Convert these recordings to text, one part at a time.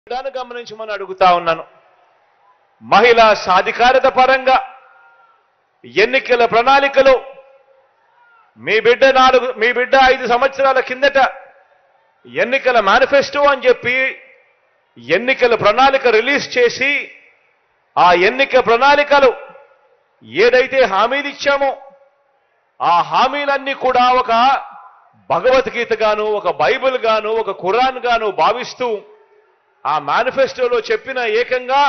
దాన్ని గమనించమని అడుగుతా ఉన్నాను. మహిళా సాధికారత పరంగా ఎన్నికల ప్రణాళికలో మీ బిడ్డ 5 సంవత్సరాల కిందట ఎన్నికల మేనిఫెస్టో అని చెప్పి ఎన్నికల ప్రణాళిక రిలీజ్ చేసి ఆ ఎన్నిక ప్రణాళికలు ఏదైతే హామీలు ఇచ్చామో ఆ హామీలన్నీ కూడా ఒక భగవద్గీత గాను, ఒక బైబిల్ గాను, ఒక ఖురాన్ గాను భావిస్తూ ఆ మేనిఫెస్టోలో చెప్పిన ఏకంగా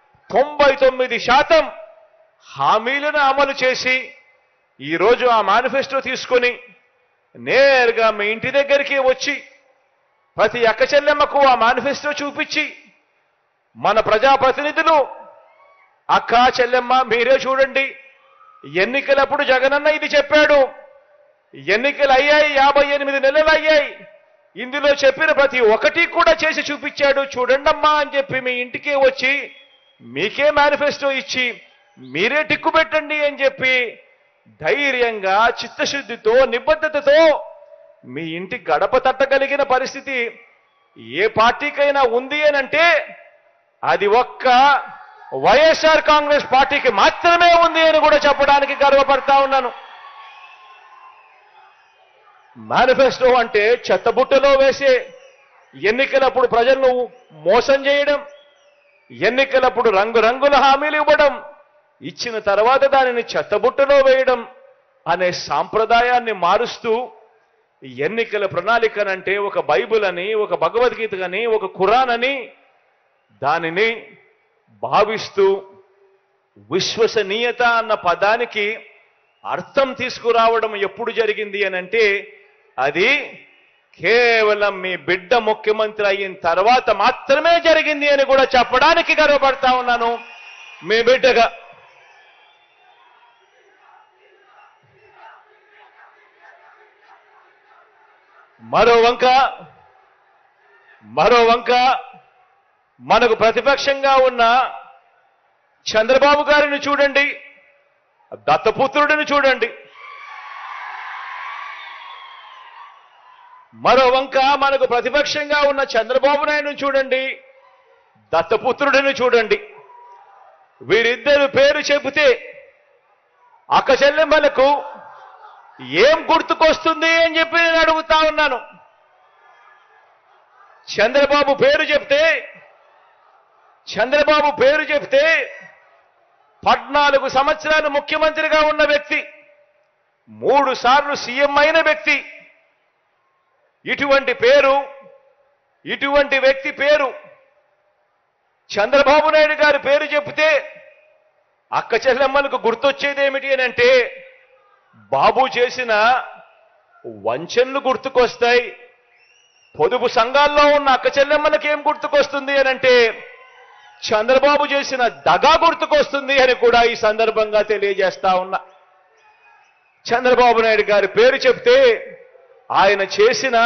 99% హామీలను అమలు చేసి ఈరోజు ఆ మేనిఫెస్టో తీసుకొని నేరుగా మీ ఇంటి దగ్గరికి వచ్చి ప్రతి అక్క చెల్లెమ్మకు ఆ మేనిఫెస్టో చూపించి మన ప్రజాప్రతినిధులు అక్క చెల్లెమ్మ మీరే చూడండి, ఎన్నికలప్పుడు జగనన్న ఇది చెప్పాడు, ఎన్నికలు అయ్యాయి, 58 నెలలు అయ్యాయి, ఇందులో చెప్పిన ప్రతి ఒక్కటి కూడా చేసి చూపించాడు చూడండమ్మా అని చెప్పి మీ ఇంటికే వచ్చి మీకే మేనిఫెస్టో ఇచ్చి మీరే టిక్కు పెట్టండి అని చెప్పి ధైర్యంగా చిత్తశుద్ధితో నిబద్ధతతో మీ ఇంటి గడప తట్టగలిగిన పరిస్థితి ఏ పార్టీకైనా ఉంది అనంటే అది ఒక్క వైఎస్ఆర్ కాంగ్రెస్ పార్టీకి మాత్రమే ఉంది అని కూడా చెప్పడానికి గర్వపడతా ఉన్నాను. మేనిఫెస్టో అంటే చెత్తబుట్టలో వేసే, ఎన్నికలప్పుడు ప్రజలను మోసం చేయడం, ఎన్నికలప్పుడు రంగురంగుల హామీలు ఇవ్వడం, ఇచ్చిన తర్వాత దానిని చెత్తబుట్టలో వేయడం అనే సాంప్రదాయాన్ని మారుస్తూ ఎన్నికల ప్రణాళికనంటే ఒక బైబిల్ అని, ఒక భగవద్గీత అని, ఒక ఖురాన్ అని దానిని భావిస్తూ విశ్వసనీయత అన్న పదానికి అర్థం తీసుకురావడం ఎప్పుడు జరిగింది అనంటే అది కేవలం మీ బిడ్డ ముఖ్యమంత్రి అయిన తర్వాత మాత్రమే జరిగింది అని కూడా చెప్పడానికి గర్వపడతా ఉన్నాను. మీ బిడ్డగా మరో వంక మనకు ప్రతిపక్షంగా ఉన్న చంద్రబాబు గారిని చూడండి, దత్తపుత్రుడిని చూడండి. మరో వంక మనకు ప్రతిపక్షంగా ఉన్న చంద్రబాబు నాయుడుని చూడండి, దత్తపుత్రుడిని చూడండి. వీరిద్దరు పేరు చెబితే అక్క చెల్లెమ్మలకు ఏం గుర్తుకొస్తుంది అని చెప్పి నేను అడుగుతా ఉన్నాను. చంద్రబాబు పేరు చెప్తే 14 సంవత్సరాలు ముఖ్యమంత్రిగా ఉన్న వ్యక్తి, 3 సార్లు సీఎం అయిన వ్యక్తి, ఇటువంటి వ్యక్తి పేరు చంద్రబాబు నాయుడు గారి పేరు చెప్తే అక్క చెల్లెమ్మలకు గుర్తొచ్చేది ఏమిటి అని అంటే బాబు చేసిన వంచనలు గుర్తుకొస్తాయి. పొదుపు సంఘాల్లో ఉన్న అక్క చెల్లెమ్మలకు ఏం గుర్తుకొస్తుంది అని అంటే చంద్రబాబు చేసిన దగా గుర్తుకొస్తుంది అని కూడా ఈ సందర్భంగా తెలియజేస్తా ఉన్నా. చంద్రబాబు నాయుడు గారి పేరు చెప్తే ఆయన చేసిన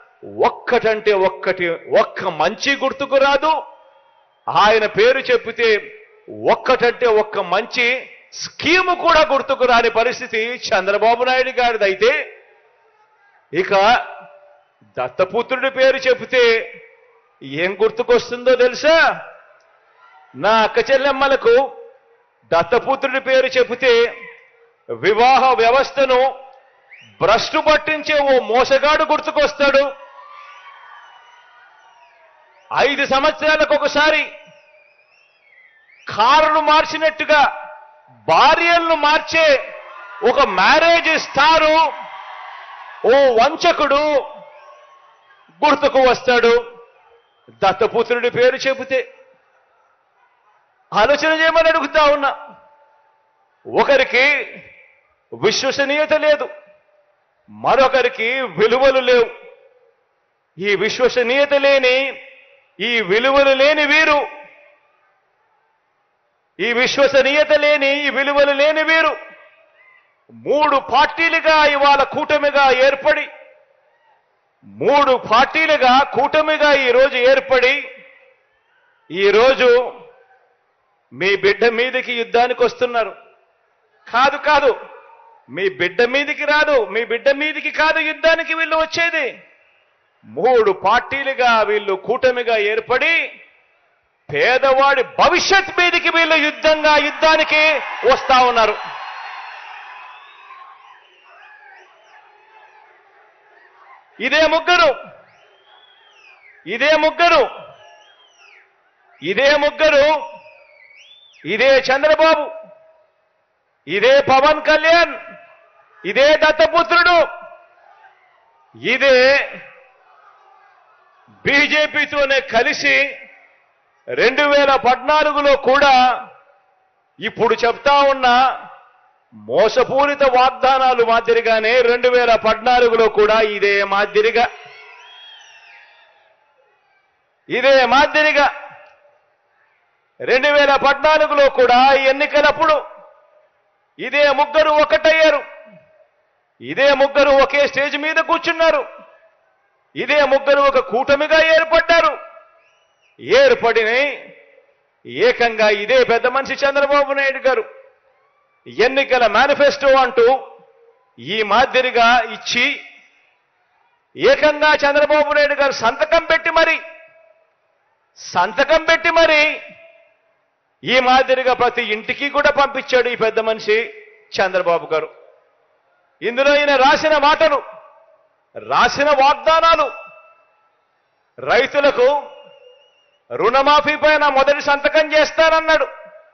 ఒక్క మంచి గుర్తుకు రాదు. ఆయన పేరు చెప్తే ఒక్క మంచి స్కీము కూడా గుర్తుకు రాని పరిస్థితి చంద్రబాబు నాయుడు గారిదైతే, ఇక దత్తపుత్రుడి పేరు చెబితే ఏం గుర్తుకొస్తుందో తెలుసా? నా అక్క చెల్లెమ్మలకు దత్తపుత్రుడి పేరు చెబితే వివాహ వ్యవస్థను భ్రష్టు పట్టించే ఓ మోసగాడు గుర్తుకొస్తాడు. 5 సంవత్సరాలకు ఒకసారి కారును మార్చినట్టుగా భార్యలను మార్చే ఒక మ్యారేజ్ స్టారు ఓ వంచకుడు గుర్తుకు వస్తాడు దత్తపుత్రుడి పేరు చెబితే. ఆలోచన చేయమని అడుగుతా ఉన్నా. ఒకరికి విశ్వసనీయత లేదు, మరొకరికి విలువలు లేవు. ఈ విశ్వసనీయత లేని, ఈ విలువలు లేని వీరు, ఈ విశ్వసనీయత లేని, ఈ విలువలు లేని వీరు 3 పార్టీలుగా ఇవాళ కూటమిగా ఏర్పడి, 3 పార్టీలుగా కూటమిగా ఈరోజు ఏర్పడి, ఈరోజు మీ బిడ్డ మీదకి యుద్ధానికి వస్తున్నారు. కాదు, మీ బిడ్డ మీదకి రాదు, మీ బిడ్డ మీదకి కాదు యుద్ధానికి వీళ్ళు వచ్చేది. 3 పార్టీలుగా వీళ్ళు కూటమిగా ఏర్పడి పేదవాడి భవిష్యత్ మీదికి వీళ్ళు యుద్ధానికి వస్తా ఉన్నారు. ఇదే ముగ్గురు ఇదే చంద్రబాబు, ఇదే పవన్ కళ్యాణ్, ఇదే దత్తపుత్రుడు, ఇదే బీజేపీతోనే కలిసి 2014లో కూడా ఇప్పుడు చెప్తా ఉన్న మోసపూరిత వాగ్దానాలు మాదిరిగానే 2014లో కూడా ఇదే మాదిరిగా 2014లో కూడా ఎన్నికలప్పుడు ఇదే ముగ్గురు ఒకటయ్యారు. ఇదే ముగ్గురు ఒకే స్టేజ్ మీద కూర్చున్నారు. ఇదే ముగ్గురు ఒక కూటమిగా ఏర్పడ్డారు. ఏర్పడిన ఏకంగా ఇదే పెద్ద మనిషి చంద్రబాబు నాయుడు గారు ఎన్నికల మేనిఫెస్టో అంటూ ఈ మాదిరిగా ఇచ్చి ఏకంగా చంద్రబాబు నాయుడు గారు సంతకం పెట్టి మరి ఈ మాదిరిగా ప్రతి ఇంటికి కూడా పంపించాడు ఈ పెద్ద మనిషి చంద్రబాబు గారు. ఇందులో ఈయన రాసిన మాటలు, రాసిన వాగ్దానాలు, రైతులకు రుణమాఫీ పైన మొదటి సంతకం చేస్తానన్నాడు.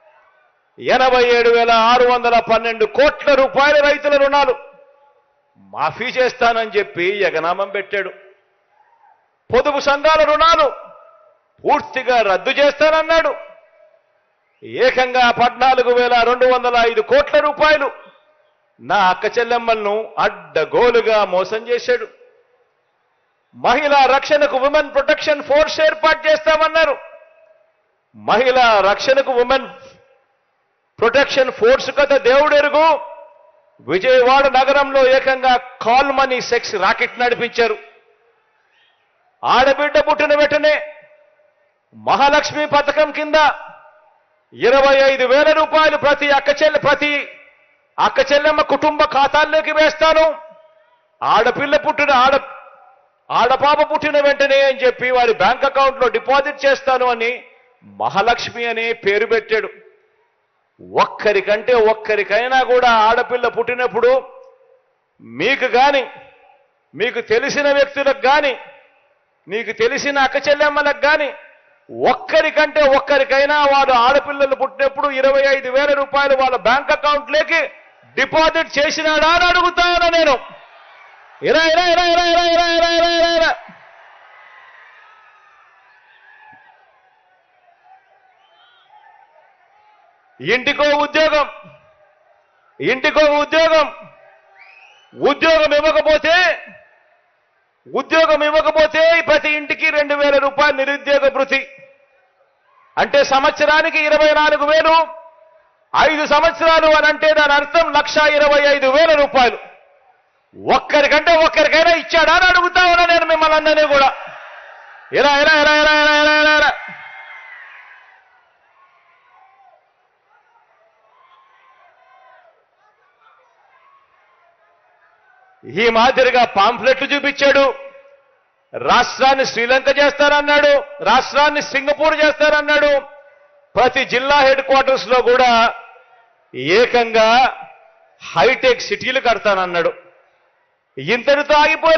87,612 కోట్ల రూపాయల రైతుల రుణాలు మాఫీ చేస్తానని చెప్పి ఎగనామం పెట్టాడు. పొదుపు సంఘాల రుణాలు పూర్తిగా రద్దు చేస్తానన్నాడు. ఏకంగా 14,205 కోట్ల రూపాయలు నా అక్క చెల్లెమ్మలను అడ్డగోలుగా మోసం చేశాడు. మహిళా రక్షణకు ఉమెన్ ప్రొటెక్షన్ ఫోర్స్ ఏర్పాటు చేస్తామన్నారు. మహిళా రక్షణకు ఉమెన్ ప్రొటెక్షన్ ఫోర్స్ కథ దేవుడెరుగు. విజయవాడ నగరంలో ఏకంగా కాల్ మనీ సెక్స్ రాకెట్ నడిపించారు. ఆడబిడ్డ పుట్టిన వెంటనే మహాలక్ష్మి పథకం కింద 25,000 రూపాయలు ప్రతి అక్క చెల్లెమ్మ కుటుంబ ఖాతాల్లోకి వేస్తాను. ఆడపాప పుట్టిన వెంటనే అని చెప్పి వారి బ్యాంక్ అకౌంట్లో డిపాజిట్ చేస్తాను అని మహాలక్ష్మి అనే పేరు పెట్టాడు. ఒక్కరికైనా కూడా ఆడపిల్ల పుట్టినప్పుడు మీకు కానీ, మీకు తెలిసిన వ్యక్తులకు కానీ, మీకు తెలిసిన అక్క చెల్లెమ్మలకు కానీ ఒక్కరికైనా వాడు ఆడపిల్లలు పుట్టినప్పుడు 25,000 రూపాయలు వాళ్ళ బ్యాంక్ అకౌంట్లోకి డిపాజిట్ చేసినాడా అని అడుగుతాను నేను. ఇలా ఇంటికో ఉద్యోగం ఇవ్వకపోతే ప్రతి ఇంటికి 2,000 రూపాయలు నిరుద్యోగ భృతి అంటే సంవత్సరానికి 24,000. 5 సంవత్సరాలు అని అంటే దాని అర్థం 1,25,000 రూపాయలు. ఒక్కరికైనా ఇచ్చాడా అని అడుగుతా ఉన్నా నేను మిమ్మల్ని అందరినీ కూడా. ఇలా ఈ మాదిరిగా పాంఫ్లెట్లు చూపించాడు. రాష్ట్రాన్ని శ్రీలంక చేస్తారన్నాడు, రాష్ట్రాన్ని సింగపూర్ చేస్తారన్నాడు. ప్రతి జిల్లా హెడ్ క్వార్టర్స్ లో కూడా ఏకంగా హైటెక్ సిటీలు కడతానన్నాడు. ఇంతటితో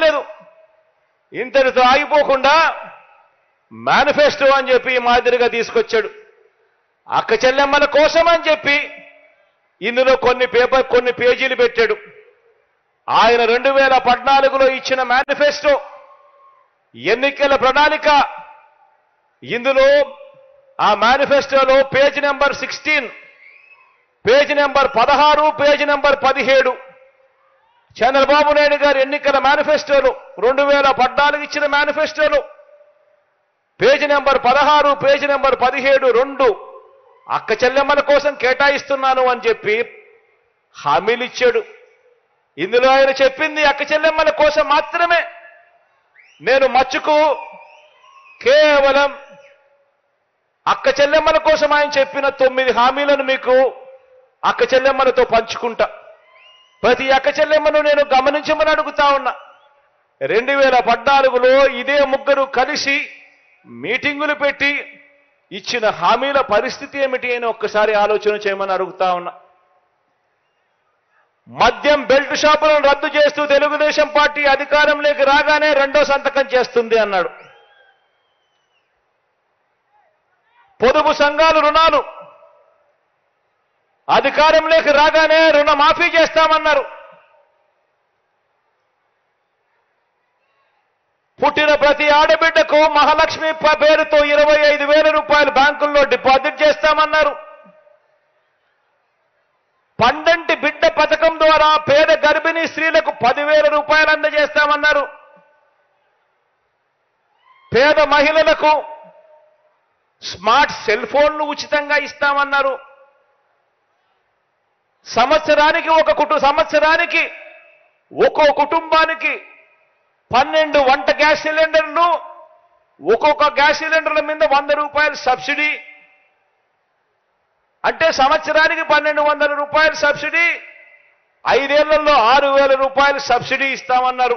ఆగిపోకుండా మేనిఫెస్టో అని చెప్పి ఈ మాదిరిగా తీసుకొచ్చాడు. అక్క చెల్లెమ్మల కోసం అని చెప్పి ఇందులో కొన్ని పేజీలు పెట్టాడు. ఆయన 2014లో ఇచ్చిన మేనిఫెస్టో ఎన్నికల ప్రణాళిక. ఇందులో ఆ మేనిఫెస్టోలో page number 16, page number 16, page number 17 Chandrababu Naidu గారు ఎన్నికల మేనిఫెస్టోలో 2014 ఇచ్చిన మేనిఫెస్టోలో పేజ్ నెంబర్ 16, పేజ్ నెంబర్ 17 2 అక్క చెల్లెమ్మల కోసం కేటాయిస్తున్నాను అని చెప్పి హామీలు ఇచ్చాడు. ఇందులో ఆయన చెప్పింది అక్క చెల్లెమ్మల కోసం మాత్రమే. నేను మచ్చుకు కేవలం అక్క చెల్లెమ్మల కోసం ఆయన చెప్పిన 9 హామీలను మీకు అక్క చెల్లెమ్మలతో పంచుకుంటా. ప్రతి అక్క చెల్లెమ్మను నేను గమనించమని అడుగుతా ఉన్నా. 2014లో ఇదే ముగ్గురు కలిసి మీటింగులు పెట్టి ఇచ్చిన హామీల పరిస్థితి ఏమిటి అని ఒక్కసారి ఆలోచన చేయమని అడుగుతా ఉన్నా. మద్యం బెల్ట్ షాపులను రద్దు చేస్తూ తెలుగుదేశం పార్టీ అధికారంలోకి రాగానే రెండో సంతకం చేస్తుంది అన్నాడు. పొదుపు సంఘాలు రుణాలు అధికారంలోకి రాగానే రుణమాఫీ చేస్తామన్నారు. పుట్టిన ప్రతి ఆడబిడ్డకు మహాలక్ష్మి పేరుతో 25,000 రూపాయలు బ్యాంకుల్లో డిపాజిట్ చేస్తామన్నారు. పండంటి బిడ్డ పథకం ద్వారా పేద గర్భిణీ స్త్రీలకు 10,000 రూపాయలు అందజేస్తామన్నారు. పేద మహిళలకు స్మార్ట్ సెల్ ఫోన్లు ఉచితంగా ఇస్తామన్నారు. సంవత్సరానికి ఒక్కో కుటుంబానికి 12 వంట గ్యాస్ సిలిండర్లు, ఒక్కొక్క గ్యాస్ సిలిండర్ల మీద 100 రూపాయలు సబ్సిడీ, అంటే సంవత్సరానికి 1,200 రూపాయలు సబ్సిడీ, 5 ఏళ్లలో 6,000 రూపాయలు సబ్సిడీ ఇస్తామన్నారు.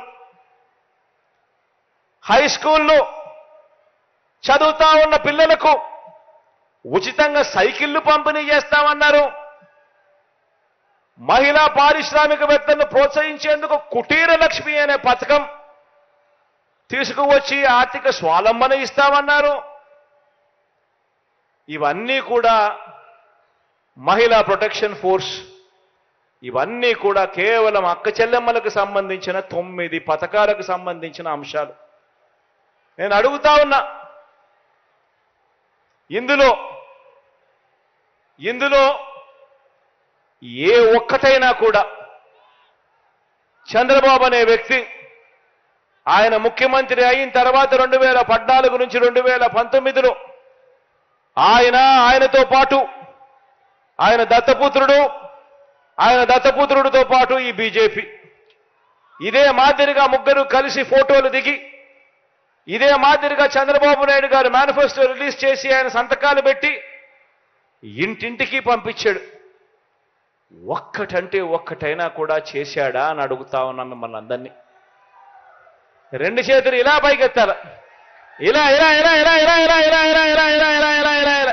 హై స్కూల్లో చదువుతా ఉన్న పిల్లలకు ఉచితంగా సైకిళ్లు పంపిణీ చేస్తామన్నారు. మహిళా పారిశ్రామికవేత్తలను ప్రోత్సహించేందుకు కుటీర లక్ష్మి అనే పథకం తీసుకువచ్చి ఆర్థిక స్వావలంబన ఇస్తామన్నారు. ఇవన్నీ కూడా మహిళా ప్రొటెక్షన్ ఫోర్స్, ఇవన్నీ కూడా కేవలం అక్క చెల్లెమ్మలకు సంబంధించిన 9 పథకాలకు సంబంధించిన అంశాలు. నేను అడుగుతా ఉన్నా, ఇందులో ఏ ఒక్కటైనా కూడా చంద్రబాబు అనే వ్యక్తి ఆయన ముఖ్యమంత్రి అయిన తర్వాత 2014 నుంచి 2019లో ఆయనతో పాటు ఆయన దత్తపుత్రుడితో పాటు ఈ బీజేపీ ఇదే మాదిరిగా ముగ్గురు కలిసి ఫోటోలు దిగి ఇదే మాదిరిగా చంద్రబాబు నాయుడు గారు మేనిఫెస్టో రిలీజ్ చేసి ఆయన సంతకాలు పెట్టి ఇంటింటికి పంపించాడు. ఒక్కటైనా కూడా చేశాడా అని అడుగుతా ఉన్నాను మిమ్మల్ని అందరినీ. 2 చేతులు ఇలా పైకెత్తాల, ఇలా ఇలా ఇలా ఇలా ఇలా ఇలా ఇలా ఇలా ఇలా ఇలా ఇలా ఇలా ఇలా ఇలా.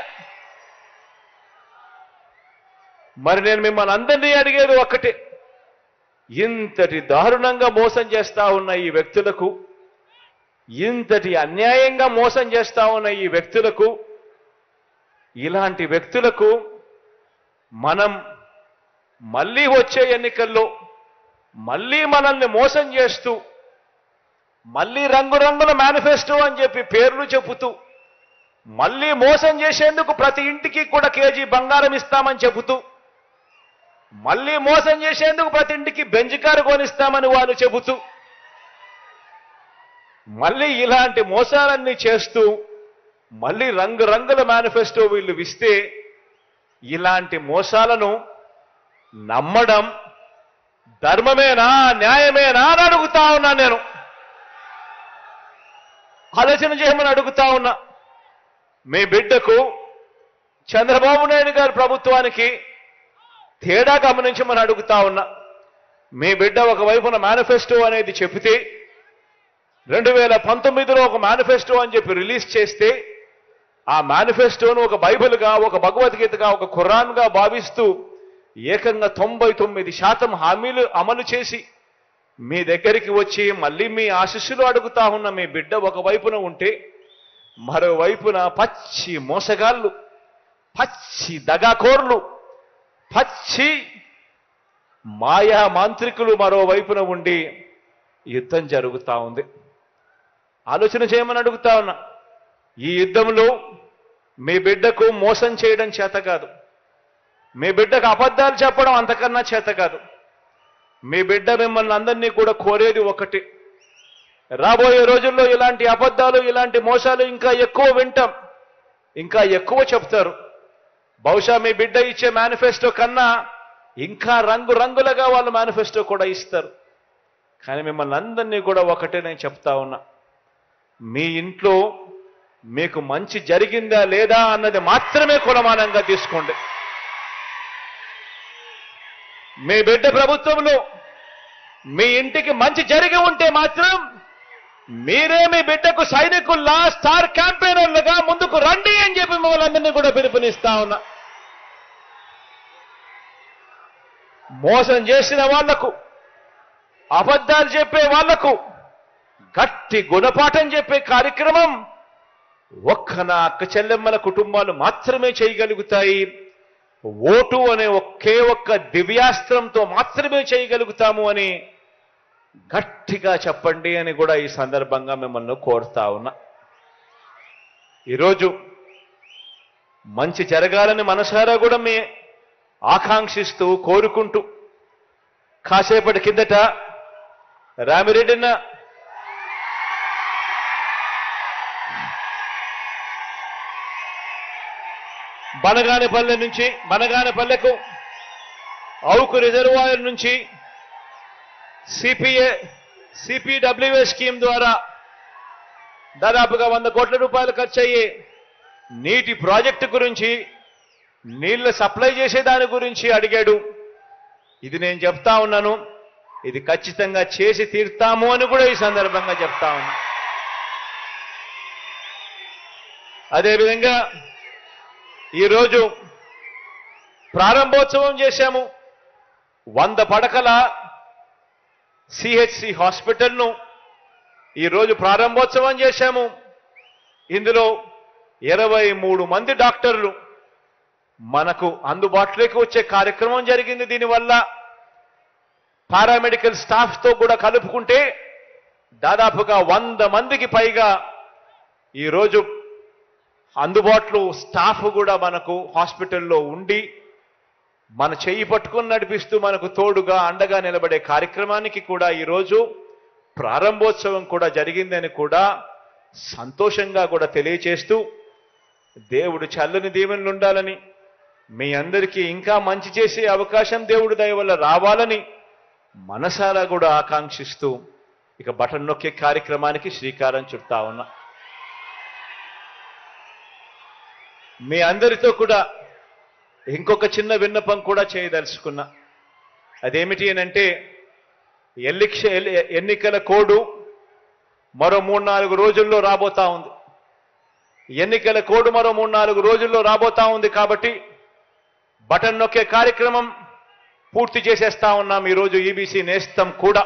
మరి నేను మిమ్మల్ని అందరినీ అడిగేది ఒక్కటే, ఇంతటి దారుణంగా మోసం చేస్తా ఉన్న ఈ వ్యక్తులకు, ఇంతటి అన్యాయంగా మోసం చేస్తా ఉన్న ఈ వ్యక్తులకు, ఇలాంటి వ్యక్తులకు మనం మళ్ళీ వచ్చే ఎన్నికల్లో మళ్ళీ మనల్ని మోసం చేస్తూ, మళ్ళీ రంగురంగుల మేనిఫెస్టో అని చెప్పి పేర్లు చెబుతూ, మళ్ళీ మోసం చేసేందుకు ప్రతి ఇంటికి కూడా కేజీ బంగారం ఇస్తామని చెబుతూ, మళ్ళీ మోసం చేసేందుకు ప్రతి ఇంటికి బెంజ్ కారు కొనిస్తామని వాళ్ళు చెబుతూ, మళ్ళీ ఇలాంటి మోసాలన్నీ చేస్తూ, మళ్ళీ రంగురంగుల మేనిఫెస్టో వీళ్ళు ఇస్తే, ఇలాంటి మోసాలను నమ్మడం ధర్మమేనా, న్యాయమేనా అని అడుగుతా ఉన్నా. నేను ఆలోచన చేయమని అడుగుతా ఉన్నా. మీ బిడ్డకు చంద్రబాబు నాయుడు గారి ప్రభుత్వానికి తేడా గమనించమని అడుగుతా ఉన్నా. మీ బిడ్డ ఒకవైపున మేనిఫెస్టో అనేది చెబితే, 2019లో ఒక మేనిఫెస్టో అని చెప్పి రిలీజ్ చేస్తే, ఆ మేనిఫెస్టోను ఒక బైబిల్గా, ఒక భగవద్గీతగా, ఒక ఖురాన్గా భావిస్తూ ఏకంగా 99% హామీలు అమలు చేసి మీ దగ్గరికి వచ్చి మళ్ళీ మీ ఆశీస్సులు అడుగుతా ఉన్న మీ బిడ్డ ఒకవైపున ఉంటే, మరోవైపున పచ్చి మోసగాళ్ళు, పచ్చి దగాకోర్లు, పచ్చి మాయా మాంత్రికులు మరోవైపున ఉండి యుద్ధం జరుగుతూ ఉంది. ఆలోచన చేయమని అడుగుతా ఉన్నా. ఈ యుద్ధంలో మీ బిడ్డకు మోసం చేయడం చేత కాదు, మీ బిడ్డకు అబద్ధాలు చెప్పడం అంతకన్నా చేత కాదు. మీ బిడ్డ మిమ్మల్ని అందరినీ కూడా కోరేది ఒకటి, రాబోయే రోజుల్లో ఇలాంటి అబద్ధాలు, ఇలాంటి మోసాలు ఇంకా ఎక్కువ వింటాం, ఇంకా ఎక్కువ చెప్తారు. బహుశా మీ బిడ్డ ఇచ్చే మేనిఫెస్టో కన్నా ఇంకా రంగురంగులుగా వాళ్ళు మేనిఫెస్టో కూడా ఇస్తారు. కానీ మిమ్మల్ని అందరినీ కూడా ఒకటే నేను చెప్తా ఉన్నా, మీ ఇంట్లో మీకు మంచి జరిగిందా లేదా అన్నది మాత్రమే కొలమానంగా తీసుకోండి. మీ బిడ్డ ప్రభుత్వంలో మీ ఇంటికి మంచి జరిగి ఉంటే మాత్రం మీరే మీ బిడ్డకు సైనికుల్లా స్టార్ క్యాంపెయినర్లుగా ముందుకు రండి అని చెప్పి మిమ్మల్ని అందరినీ కూడా పిలుపునిస్తా ఉన్నా. మోసం చేసిన వాళ్లకు, అబద్ధాలు చెప్పే వాళ్లకు గట్టి గుణపాఠం చెప్పే కార్యక్రమం ఒక్క నా అక్క చెల్లెమ్మల కుటుంబాలు మాత్రమే చేయగలుగుతాయి. ఓటు అనే ఒకే ఒక్క దివ్యాస్త్రంతో మాత్రమే చేయగలుగుతాము అని గట్టిగా చెప్పండి అని కూడా ఈ సందర్భంగా మిమ్మల్ని కోరుతా ఉన్నా. ఈరోజు మంచి జరగాలని మనసారా కూడా మీ ఆకాంక్షిస్తూ కోరుకుంటూ కాసేపటి కిందట రామిరెడ్డిన్న బనగానపల్లెకు అవుకు రిజర్వాయర్ నుంచి సిపిడబ్ల్యూఏ స్కీమ్ ద్వారా దాదాపుగా 100 కోట్ల రూపాయలు ఖర్చు అయ్యే నీటి ప్రాజెక్టు గురించి, నీళ్లు సప్లై చేసే దాని గురించి అడిగాడు. ఇది నేను చెప్తా ఉన్నాను, ఇది ఖచ్చితంగా చేసి తీర్తాము అని కూడా ఈ సందర్భంగా చెప్తా ఉన్నా. అదేవిధంగా ఈరోజు ప్రారంభోత్సవం చేశాము. 100 పడకల సిహెచ్సి హాస్పిటల్ను ఈరోజు ప్రారంభోత్సవం చేశాము. ఇందులో 23 మంది డాక్టర్లు మనకు అందుబాటులోకి వచ్చే కార్యక్రమం జరిగింది. దీనివల్ల పారామెడికల్ స్టాఫ్తో కూడా కలుపుకుంటే దాదాపుగా 100 మందికి పైగా ఈరోజు అందుబాటులో స్టాఫ్ కూడా మనకు హాస్పిటల్లో ఉండి మన చెయ్యి పట్టుకుని నడిపిస్తూ మనకు తోడుగా అండగా నిలబడే కార్యక్రమానికి కూడా ఈరోజు ప్రారంభోత్సవం కూడా జరిగిందని కూడా సంతోషంగా కూడా తెలియచేస్తూ దేవుడు చల్లని దీవెనలు ఉండాలని, మీ అందరికీ ఇంకా మంచి చేసే అవకాశం దేవుడి దయ వల్ల రావాలని మనసారా కూడా ఆకాంక్షిస్తూ ఇక బటన్ నొక్కే కార్యక్రమానికి శ్రీకారం చుడతా ఉన్నా. మీ అందరితో కూడా ఇంకొక చిన్న విన్నపం కూడా చేయదలుచుకున్నా. అదేమిటి అనంటే ఎన్నికల కోడ్ మరో 3-4 రోజుల్లో రాబోతా ఉంది. ఎన్నికల కోడ్ మరో 3-4 రోజుల్లో రాబోతా ఉంది కాబట్టి బటన్ నొక్కే కార్యక్రమం పూర్తి చేసేస్తా ఉన్నాం. ఈరోజు ఈబీసీ నేస్తం కూడా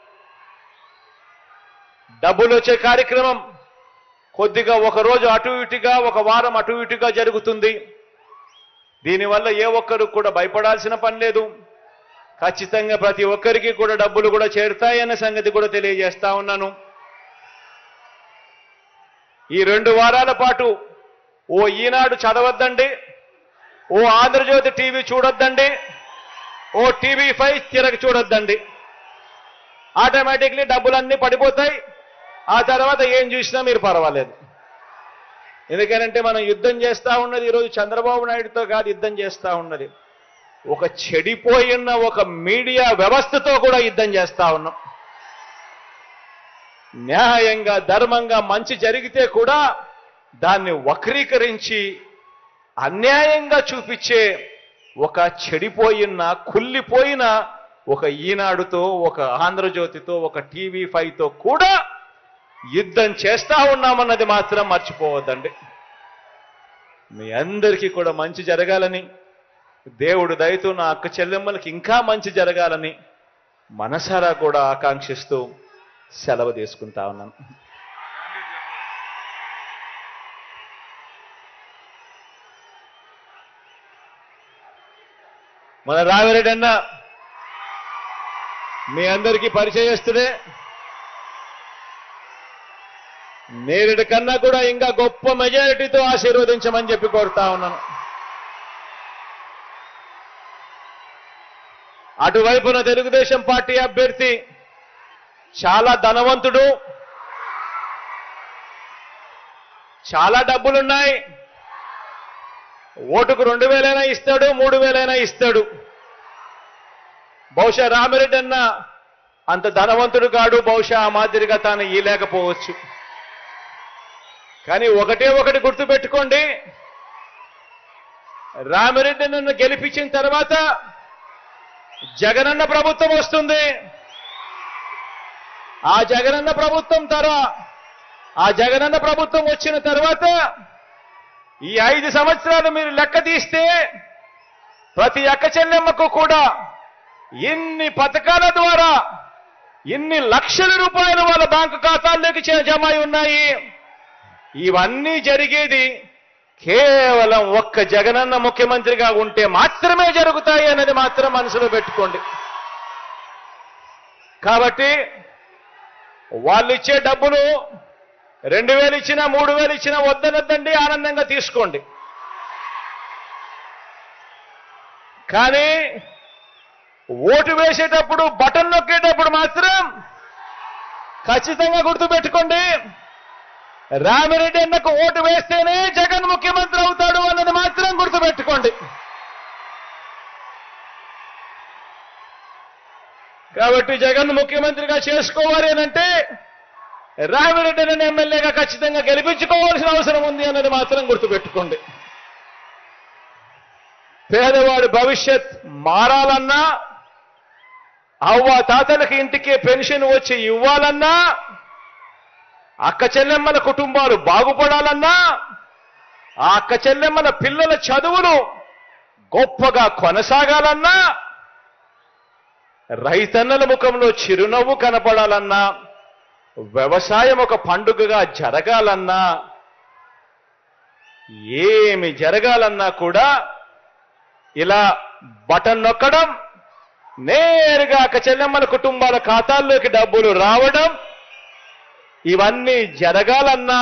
డబ్బులు వచ్చే కార్యక్రమం కొద్దిగా ఒక రోజు అటు ఇటుగా, ఒక వారం అటు ఇటుగా జరుగుతుంది. దీనివల్ల ఏ ఒక్కరు కూడా భయపడాల్సిన పని లేదు. ఖచ్చితంగా ప్రతి ఒక్కరికి కూడా డబ్బులు కూడా చేరుతాయన్న సంగతి కూడా తెలియజేస్తా ఉన్నాను. ఈ 2 వారాల పాటు ఓ ఈనాడు చదవద్దండి, ఓ ఆంధ్రజ్యోతి టీవీ చూడొద్దండి, ఓ టీవీ5 తిరగ చూడొద్దండి. ఆటోమేటిక్లీ డబ్బులన్నీ పడిపోతాయి. ఆ తర్వాత ఏం చూసినా మీరు పర్వాలేదు. ఎందుకనంటే మనం యుద్ధం చేస్తా ఉన్నది ఈరోజు చంద్రబాబు నాయుడుతో కాదు, యుద్ధం చేస్తా ఉన్నది ఒక చెడిపోయిన ఒక మీడియా వ్యవస్థతో కూడా యుద్ధం చేస్తా ఉన్నాం. న్యాయంగా, ధర్మంగా మంచి జరిగితే కూడా దాన్ని వక్రీకరించి అన్యాయంగా చూపించే ఒక చెడిపోయిన, కుళ్ళిపోయిన ఒక ఈనాడుతో, ఒక ఆంధ్రజ్యోతితో, ఒక టీవీ5తో కూడా యుద్ధం చేస్తా ఉన్నామన్నది మాత్రం మర్చిపోవద్దండి. మీ అందరికీ కూడా మంచి జరగాలని, దేవుడు దయతో నా అక్క చెల్లెమ్మలకి ఇంకా మంచి జరగాలని మనసారా కూడా ఆకాంక్షిస్తూ సెలవు తీసుకుంటా ఉన్నాను. మన రామిరెడ్డి అన్న మీ అందరికీ పరిచయస్తుడే. నేరుడి కన్నా కూడా ఇంకా గొప్ప మెజారిటీతో ఆశీర్వదించమని చెప్పి కోరుతా ఉన్నాను. అటువైపున తెలుగుదేశం పార్టీ అభ్యర్థి చాలా ధనవంతుడు, చాలా డబ్బులున్నాయి. ఓటుకు 2,000 ఇస్తాడు, 3,000 ఇస్తాడు. బహుశా రామిరెడ్డి అన్న అంత ధనవంతుడు కాడు, బహుశా ఆ మాదిరిగా తాను ఇయలేకపోవచ్చు. కానీ ఒకటే ఒకటి గుర్తుపెట్టుకోండి, రామిరెడ్డి నన్ను గెలిపించిన తర్వాత జగనన్న ప్రభుత్వం వస్తుంది. ఆ జగనన్న ప్రభుత్వం వచ్చిన తర్వాత ఈ 5 సంవత్సరాలు మీరు లెక్క తీస్తే ప్రతి అక్క చెల్లెమ్మకు కూడా ఇన్ని పథకాల ద్వారా ఇన్ని లక్షల రూపాయలు వాళ్ళ బ్యాంకు ఖాతాల్లోకి జమ అయి ఉన్నాయి. ఇవన్నీ జరిగేది కేవలం ఒక్క జగనన్న ముఖ్యమంత్రిగా ఉంటే మాత్రమే జరుగుతాయి అన్నది మాత్రం మనసులో పెట్టుకోండి. కాబట్టి వాళ్ళు ఇచ్చే డబ్బులు 2,000 ఇచ్చినా 3,000 ఇచ్చినా వద్దనొద్దండి, ఆనందంగా తీసుకోండి. కానీ ఓటు వేసేటప్పుడు బటన్ నొక్కేటప్పుడు మాత్రం ఖచ్చితంగా గుర్తుపెట్టుకోండి, రామిరెడ్డి అన్నకు ఓటు వేస్తేనే జగన్ ముఖ్యమంత్రి అవుతాడు అన్నది మాత్రం గుర్తుపెట్టుకోండి. కాబట్టి జగన్ ముఖ్యమంత్రిగా చేసుకోవాలి అంటే రామిరెడ్డిని ఎమ్మెల్యేగా ఖచ్చితంగా గెలిపించుకోవాల్సిన అవసరం ఉంది అన్నది మాత్రం గుర్తుపెట్టుకోండి. పేదవాడి భవిష్యత్ మారాలన్నా, అవ్వ తాతలకి ఇంటికే పెన్షన్ వచ్చి ఇవ్వాలన్నా, అక్క చెల్లెమ్మల కుటుంబాలు బాగుపడాలన్నా, ఆ అక్క చెల్లెమ్మల పిల్లల చదువులు గొప్పగా కొనసాగాలన్నా, రైతన్నల ముఖంలో చిరునవ్వు కనపడాలన్నా, వ్యవసాయం ఒక పండుగగా జరగాలన్నా, ఏమి జరగాలన్నా కూడా ఇలా బటన్ నొక్కడం, నేరుగా అక్క చెల్లెమ్మల కుటుంబాల ఖాతాల్లోకి డబ్బులు రావడం, ఇవన్నీ జరగాలన్నా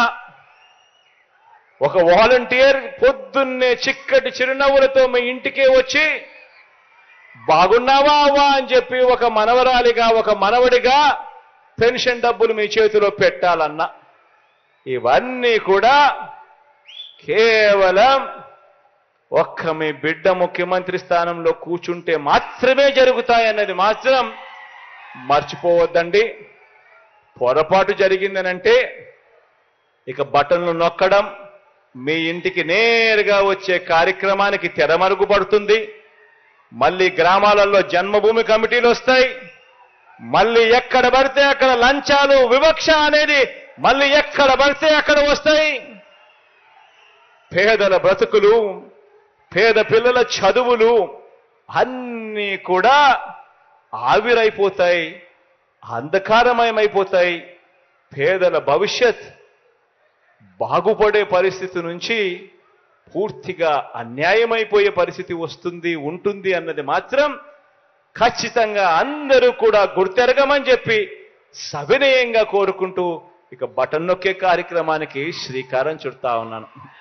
ఒక వాలంటీర్ పొద్దున్నే చిక్కటి చిరునవ్వులతో మీ ఇంటికే వచ్చి బాగున్నావా అవ్వా అని చెప్పి ఒక మనవరాలిగా ఒక మనవడిగా పెన్షన్ డబ్బులు మీ చేతిలో పెట్టాలన్నా, ఇవన్నీ కూడా కేవలం ఒక్క మీ బిడ్డ ముఖ్యమంత్రి స్థానంలో కూర్చుంటే మాత్రమే జరుగుతాయన్నది మాత్రం మర్చిపోవద్దండి. పొరపాటు జరిగిందనంటే ఇక బటన్లు నొక్కడం, మీ ఇంటికి నేరుగా వచ్చే కార్యక్రమానికి తెరమరుగుపడుతుంది. మళ్ళీ గ్రామాలలో జన్మభూమి కమిటీలు వస్తాయి. మళ్ళీ ఎక్కడ పడితే అక్కడ లంచాలు, వివక్ష అనేది మళ్ళీ ఎక్కడ పడితే అక్కడ వస్తాయి. పేదల బ్రతుకులు, పేద పిల్లల చదువులు అన్నీ కూడా ఆవిరైపోతాయి, అంధకారమయమైపోతాయి. పేదల భవిష్యత్ బాగుపడే పరిస్థితి నుంచి పూర్తిగా అన్యాయమైపోయే పరిస్థితి ఉంటుంది అన్నది మాత్రం ఖచ్చితంగా అందరూ కూడా గుర్తెరగమని చెప్పి సవినయంగా కోరుకుంటూ ఇక బటన్ నొక్కే కార్యక్రమానికి శ్రీకారం చుడతా ఉన్నాను.